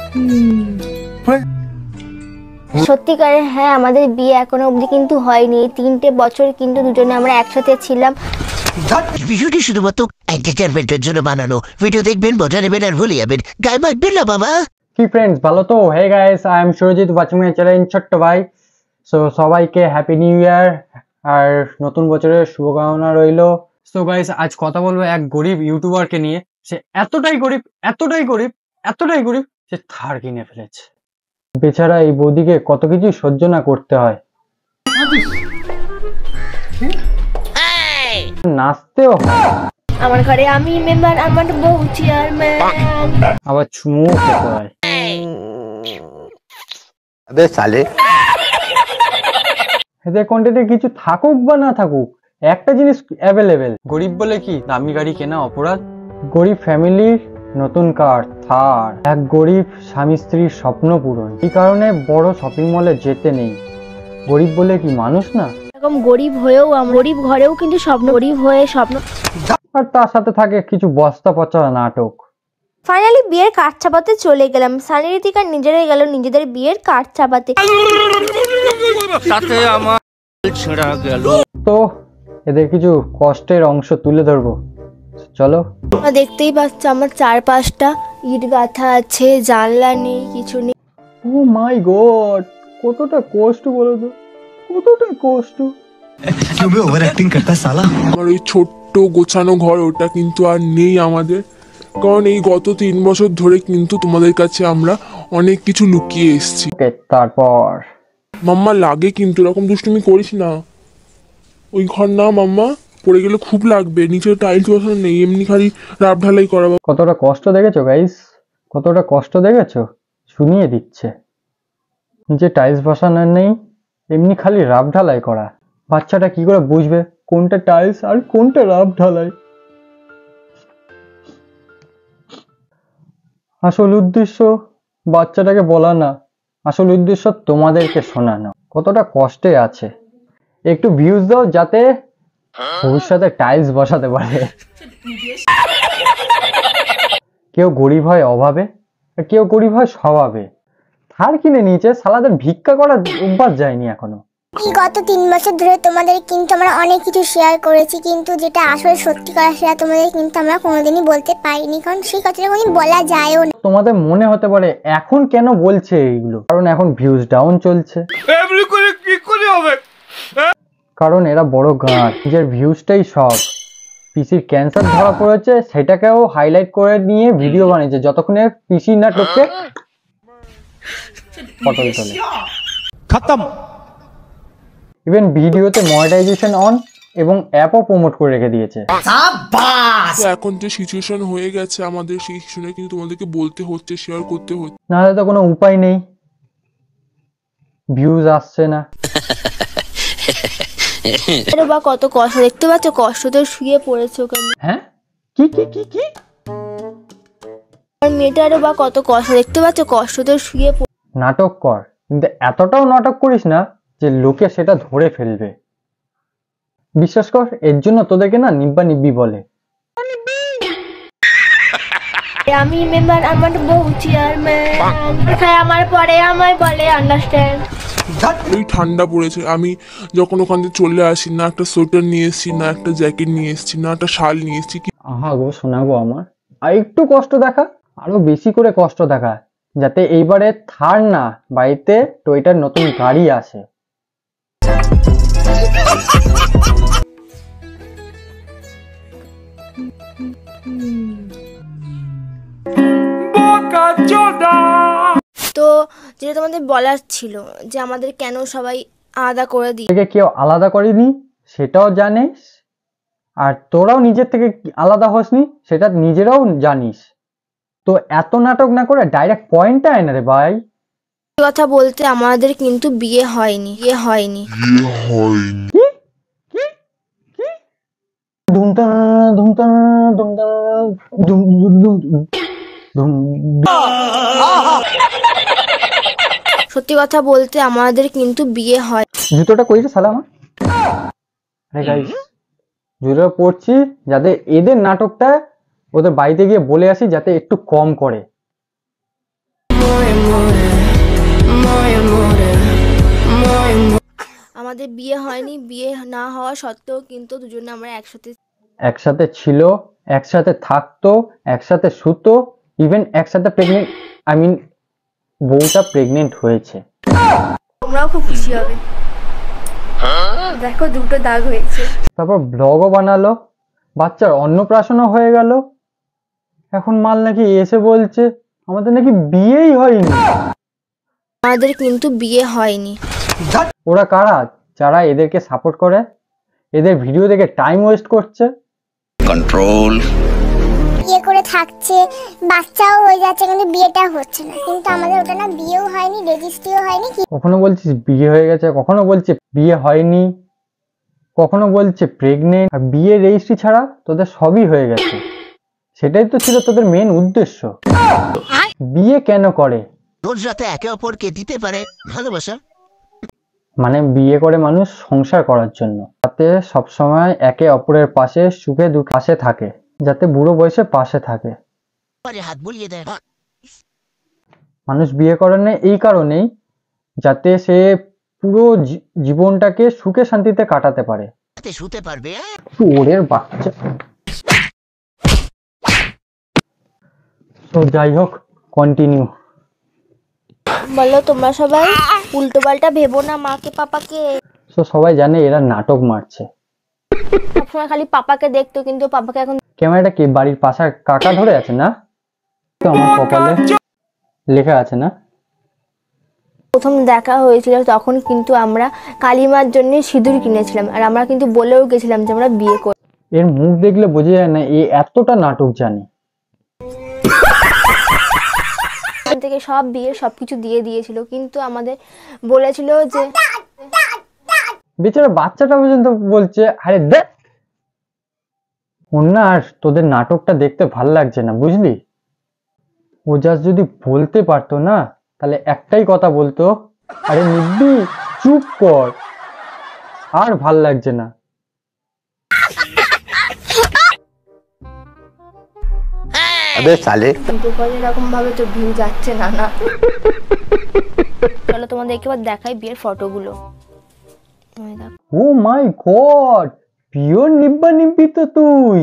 সত্যিকারে হ্যাঁ, আমাদের বিয়ে এখনো অবধি কিন্তু হয়নি। 3টে বছর কিন্তু দুজনে আমরা একসাথে ছিলাম। ভিডিওটি শুধুমাত্র এন্টারটেইনমেন্টের জন্য বানানো। ভিডিও দেখবেন, মজা নেবেন আর ভুলে যাবেন। গায়ে মাখবেন না বাবা। কি ফ্রেন্ডস, ভালো তো? Hey guys, I am Surajit, watching my channel ছোট্ট ভাই। সো সবাইকে হ্যাপি নিউ ইয়ার আর নতুন বছরের শুভকামনা রইল। সো গাইস, আজ কথা বলবো এক গরিব ইউটিউবারকে নিয়ে। সে এতটাই গরিব সে থার কিনে ফেলেছে। বেচারা এই বৌদিকে কত কিছু সহ্য না করতে হয়। নাচতেও হয়, আমার ঘরে আমি মেম্বার, আমার বউ চেয়ারম্যান, আবার চুমুও খেতে হয়। अबे साले, এদের কন্টেন্টে কিছু থাকুক বা না থাকুক, একটা জিনিস অ্যাভেলেবেল। গরিব বলে কি দামি গাড়ি কেনা অপরাধ? গরিব ফ্যামিলির নতুন কার, থার। এক গরিব স্বামী স্ত্রীর স্বপ্ন পূরণ। এই কারণে বড় শপিং মলে যেতে নেই। গরিব বলে কি মানুষ না? এরকম গরিব হয়েও গরিব ঘরেও কিন্তু স্বপ্ন, গরিব হয়ে স্বপ্ন। আর তার সাথে থাকে কিছু বস্তা পচা নাটক। ফাইনালি বিয়ের কাঠ চাপাতে চলে গেলাম। সানি ঋতিকা নিজেরাই গেল নিজেদের বিয়ের কাঠ চাপাতে। তো এদের কিছু কষ্টের অংশ তুলে ধরবো, চলো। দেখতেই পাচ্ছ আমার চারপাশটা ইট গাঁথা আছে, জানলা নেই, কিছু নেই। ও মাই গড, কতটা কষ্ট বলো তো, কতটা কষ্ট। আমার ওই ছোট্ট গোছানো ঘর, ওটা কিন্তু আর নেই আমাদের। কারণ এই গত 3 বছর ধরে কিন্তু তোমাদের কাছে আমরা অনেক কিছু লুকিয়ে এসেছি। তারপর মাম্মা লাগে কিন্তু এরকম দুষ্টুমি করিস না। ওই ঘর না মাম্মা, পড়ে গেলে খুব লাগবে। নিচে টাইলস বসানো নেই, এমনি খালি রাব ঢালাই করা। কতটা কষ্ট দেখেছো গাইস, কতটা কষ্ট দেখেছো? শুনিয়ে দিচ্ছে, নিচে টাইলস বসানো নেই, এমনি খালি রাব ঢালাই করা। বাচ্চাটা কি করে বুঝবে কোনটা টাইলস আর কোনটা রাব ঢালাই? আসল উদ্দেশ্য বাচ্চাটাকে বলা না, আসল উদ্দেশ্য তোমাদেরকে শোনানো কতটা কষ্টে আছে। একটু ভিউজ দাও যাতে ভবিষ্যতে টাইলস বসাতে পারে। কেউ গরিব হয় অভাবে, আর কেউ গরিব হয় স্বভাবে। থার কিনে নিয়েছে, সালাদের ভিক্ষা করার অভ্যাস যায়নি এখনো। এই গত 3 বছর ধরে তোমাদের কিন্তু আমরা অনেক কিছু শেয়ার করেছি, কিন্তু যেটা আসলে সত্যিকার সেটা তোমাদের কিন্তু আমরা কোনোদিনই বলতে পারিনি, কারণ সেই কথাটা কোনোদিন বলা যায়ও না। তোমাদের মনে হতে পারে এখন কেন বলছে এইগুলো, কারণ এখন ভিউজ ডাউন চলছে। কারণ এরা বড় গাঁট, নিজের ভিউজটাই সব। পিসির ক্যান্সার ধরা পড়েছে, সেটাকেও হাইলাইট করে নিয়ে ভিডিও বানিয়েছে, যতক্ষণে পিসি না টপকে পটল চলে খতম। ইভেন ভিডিওতে মনিটাইজেশন অন এবং অ্যাপও প্রমোট করে রেখে দিয়েছে। তো এখন যে সিচুয়েশন হয়ে গেছে আমাদের, সেই শুনে কিন্তু তোমাদেরকে বলতে হচ্ছে, শেয়ার করতে হচ্ছে। নাহলে তো কোনো উপায় নেই, ভিউজ আসছে না। বা কত কষ্ট, দেখতে পাচ্ছ কষ্টতে শুয়ে পড়েছে ওখানে। হ্যাঁ, কি কি কি কি? আর মেয়েটারও বা কত কষ্ট, দেখতে পাচ্ছ কষ্টতে শুয়ে। নাটক কর, কিন্তু এতটাও নাটক করিস না যে লোকে সেটা ধরে ফেলবে। বিশ্বাস কর, এর জন্য তোদেরকে না নিব্বা নিব্বি বলে। আমি মেম্বার, আমার বউ চেয়ারম্যান, আমার পরে আমায় বলে আন্ডারস্ট্যান্ড। ওই ঠান্ডা পড়েছে, আমি যখন ওখান থেকে চলে আসি, না একটা সোয়েটার নিয়ে এসেছি, না একটা জ্যাকেট নিয়ে এসেছি, না একটা শাল নিয়ে এসেছি। আহা গো শোনা গো আমার, আর একটু কষ্ট দেখা, আরো বেশি করে কষ্ট দেখা, যাতে এইবারে থার না, বাড়িতে টয়টার নতুন গাড়ি আসে। তো যেটা তোমাদের বলার ছিল যে আমাদের কেন সবাই আলাদা করে দিই, কেউ আলাদা করেনি সেটাও জানিস, আর তোরাও নিজের থেকে আলাদা হসনি সেটা নিজেরাও জানিস। তো এত নাটক না করে ডাইরেক্ট পয়েন্টটা আয় না রে ভাই। কথা বলতে আমাদের কিন্তু বিয়ে হয়নি। সত্যি কথা বলতে আমাদের কিন্তু বিয়ে হয়। জুতোটা কইছে সালা আমার। আরে গাইস, জুতোটা পরছি যাতে এদের নাটকটা ওদের বাড়িতে গিয়ে বলে আসি, যাতে একটু কম করে। আমাদের বিয়ে হয়নি, বিয়ে না হওয়া সত্ত্বেও কিন্তু দুজনে আমরা একসাথে একসাথে ছিল, একসাথে থাকতো, একসাথে শুতো, ইভেন একসাথে প্রেগনেন্ট, আই মিন বউটা প্রেগনেন্ট হয়েছে। তোমরাও খুব খুশি হবে। দেখো দুটো দাগ হয়েছে। তারপর ব্লগও বানালো, বাচ্চার অন্নপ্রাশনও হয়ে গেল। এখন মাল নাকি এসে বলছে আমাদের নাকি বিয়েই হয়নি। আমাদের কিন্তু বিয়ে হয়নি। ওরা কারা যারা এদেরকে সাপোর্ট করে, এদের ভিডিও দেখে টাইম ওয়েস্ট করছে? কন্ট্রোল। বিয়ে করে থাকছে, বাচ্চাও হয়ে যাচ্ছে, কিন্তু বিয়েটা হচ্ছে না। কিন্তু আমাদের ওটা না বিয়েও হয়নি, রেজিস্ট্রিও হয়নি। কখনো বলছিস বিয়ে হয়ে গেছে, কখনো বলছে বিয়ে হয়নি, কখনো বলছে প্রেগনেন্ট। আর বিয়ে রেজিস্ট্রি ছাড়া তোদের সবই হয়ে গেছে। সেটাই তো ছিল তোদের মেন উদ্দেশ্য। বিয়ে কেন করে? রোজ রাতে একে অপরকে দিতে পারে ভালোবাসা। মানে বিয়ে করে মানুষ সংসার করার জন্য, যাতে সবসময় একে অপরের পাশে সুখে দুঃখে পাশে থাকে, যাতে বুড়ো বয়সে পাশে থাকে। পরে হাত বুলিয়ে দেয়। মানুষ বিয়ে করে না এই কারণেই, যাতে সে পুরো জীবনটাকে সুখে শান্তিতে কাটাতে পারে। যাতে শুতে পারবে। ওরের বাচ্চা। তো যাই হোক, কন্টিনিউ। বলো তোমরা সবাই উল্টো পাল্টা ভেবো না মাকে পাপাকে। তো সবাই জানে এরা নাটক মারছে। সবসময় খালি পাপাকে দেখতো, কিন্তু পাপাকে এখন ক্যামেরাটা কি বাড়ির পাশার কাকা ধরে আছে না? তো আমার কপালে লেখা আছে না? প্রথম দেখা হয়েছিল তখন কিন্তু আমরা কালিমার জন্য সিঁদুর কিনেছিলাম, আর আমরা কিন্তু বলেও গেছিলাম যে আমরা বিয়ে করব। এর মুখ দেখলে বোঝা যায় না এ এতটা নাটক জানে। এখান থেকে সব বিয়ে সবকিছু দিয়ে দিয়েছিল, কিন্তু আমাদের বলেছিল যে বেচারা বাচ্চাটা পর্যন্ত বলছে আরে দেখ না, আর তোদের নাটকটা দেখতে ভাল লাগছে না, বুঝলি? ও জাস্ট যদি বলতে পারতো না, তাহলে একটাই কথা বলতো, আরে নিব্বি চুপ কর, আর ভাল লাগছে না। ভিডিও কল এরকম ভাবে তো ভিউ যাচ্ছে না। চলো তোমাদেরকে এবার দেখাই বিয়ের ফটোগুলো। ও মাই গড, পিওর নিব্বা নিব্বি তো তুই।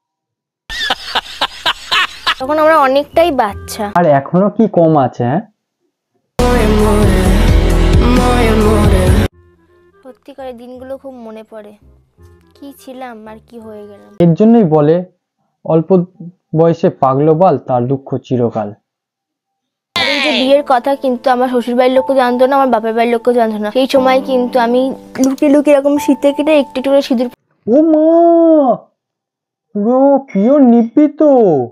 তখন আমরা অনেকটাই বাচ্চা। আর এখনো কি কম আছে? সত্যিকারের দিনগুলো খুব মনে পড়ে, কি ছিলাম আর কি হয়ে গেলাম। এর জন্যই বলে অল্প বয়সে পাগলো বাল, তার দুঃখ চিরকাল। এই যে বিয়ের কথা কিন্তু আমার শ্বশুর বাড়ির লোকও জানতো না, আমার বাপের বাড়ির লোকও জানতো না। সেই সময় কিন্তু আমি লুকিয়ে লুকিয়ে এরকম শীতে কেটে একটু একটু করে সিঁদুর। ও মা, পুরো পিওর নিব্বি তো।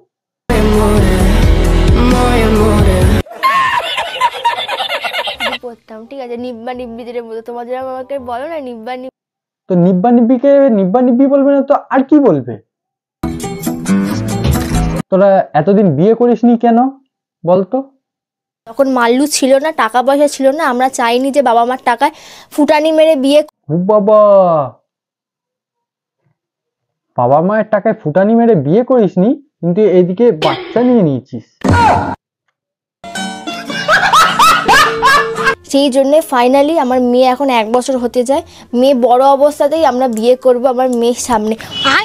পড়তাম, ঠিক আছে, নিব্বা নিব্বিদের মতো। তোমাদের আমাকে বলো না নিব্বা নিব্বি। তো নিব্বা নিব্বিকে নিব্বা নিব্বি বলবে না তো আর কি বলবে? তোরা এতদিন বিয়ে করিসনি কেন বলতো? তখন মাল্লু ছিল না, টাকা পয়সা ছিল না। আমরা চাইনি যে বাবা মার টাকায় ফুটানি মেরে বিয়ে। ও বাবা, বাবা মায়ের টাকায় ফুটানি মেরে বিয়ে করিসনি, কিন্তু এইদিকে বাচ্চা নিয়ে নিয়েছিস। সেই জন্য ফাইনালি আমার মেয়ে এখন 1 বছর হতে যায়। মেয়ে বড় অবস্থাতেই আমরা বিয়ে করব আমার মেয়ের সামনে।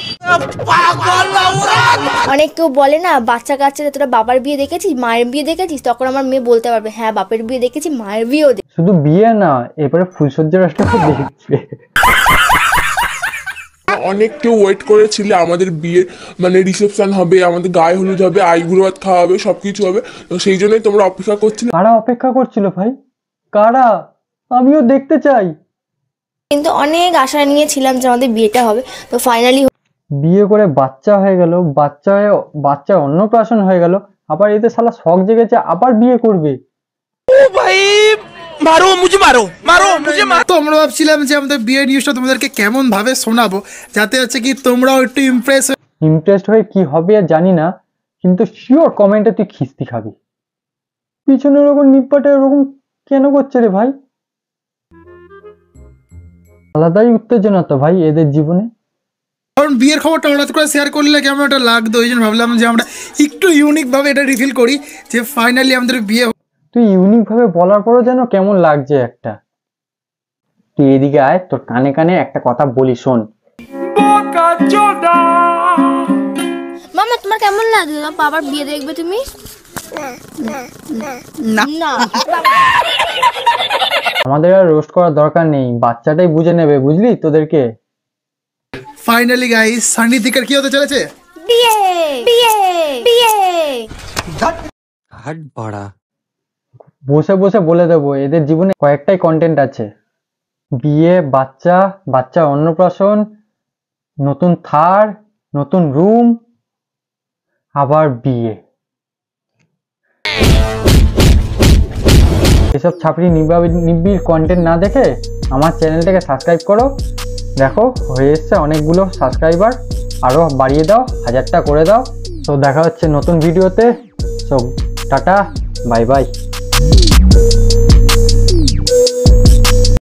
অনেক কেউ বলে না বাচ্চা কাচ্চাদের তোরা বাবার বিয়ে দেখেছিস, মায়ের বিয়ে দেখেছিস? তখন আমার মেয়ে বলতে পারবে হ্যাঁ বাপের বিয়ে দেখেছি, মায়ের বিয়েও দেখেছি। শুধু বিয়ে না, এরপরে ফুলসজ্জার রাস্তাও দেখবে। অনেক কেউ ওয়েট করেছিল আমাদের বিয়ের মানে রিসেপশন হবে, আমাদের গায়ে হলুদ হবে, আইবুড়ো ভাত খাওয়া হবে, সবকিছু হবে। তো সেই জন্যই তোমরা অপেক্ষা করছিলে। কারা অপেক্ষা করছিল ভাই? কারা? আমিও দেখতে চাই। কিন্তু অনেক আশা নিয়েছিলাম যে আমাদের বিয়েটা হবে। তো ফাইনালি বিয়ে করে বাচ্চা হয়ে গেল, বাচ্চার অন্নপ্রাশন হয়ে গেল, আবার এতে শালা শখ জেগেছে আবার বিয়ে করবে। তো আমরা ভাবছিলাম যে আমাদের বিয়ে নিউজটা তোমাদেরকে কেমন ভাবে শোনাবো, যাতে হচ্ছে কি তোমরাও একটু ইমপ্রেসড হয়ে কি হবে আর জানি না, কিন্তু শিওর কমেন্টে তুই খিস্তি খাবি। পিছনে ওরকম নিপ্পাটা ওরকম কেন করছে রে ভাই? আলাদাই উত্তেজনা তো ভাই এদের জীবনে। কারণ বিয়ের খবরটা হঠাৎ করে শেয়ার করলে কেমন একটা লাগতো, ওই জন্য ভাবলাম যে আমরা একটু ইউনিক ভাবে এটা রিভিল করি যে ফাইনালি আমাদের বিয়ে। তুই ইউনিক ভাবে বলার পরও যেন কেমন লাগছে একটা। তুই এদিকে আয়, তোর কানে কানে একটা কথা বলি, শোন। মামা তোমার কেমন লাগলো বাবার বিয়ে দেখবে তুমি? না না আমাদের আর রোস্ট করার দরকার নেই, বাচ্চাটাই বুঝে নেবে, বুঝলি তোদেরকে। ফাইনালি গাইস সানি দিকার কি হতে চলেছে? বিয়ে বিয়ে বিয়ে। বসে বসে বলে দেবো, এদের জীবনে কয়েকটাই কন্টেন্ট আছে। বিয়ে, বাচ্চা, বাচ্চা অন্নপ্রাশন, নতুন থার, নতুন রুম, আবার বিয়ে। এসব ছাপড়ি নিবিড় কন্টেন্ট না দেখে আমার চ্যানেলটাকে সাবস্ক্রাইব করো। দেখো হয়ে এসছে অনেকগুলো সাবস্ক্রাইবার, আরো বাড়িয়ে দাও, 1000টা করে দাও। তো দেখা হচ্ছে নতুন ভিডিওতে। So tata, bye by.